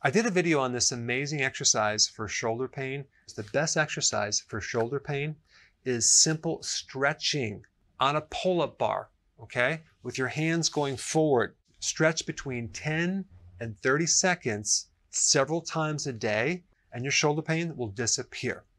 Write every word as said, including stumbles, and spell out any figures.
I did a video on this amazing exercise for shoulder pain. The best exercise for shoulder pain is simple stretching on a pull-up bar, okay? With your hands going forward. Stretch between ten and thirty seconds several times a day, and your shoulder pain will disappear.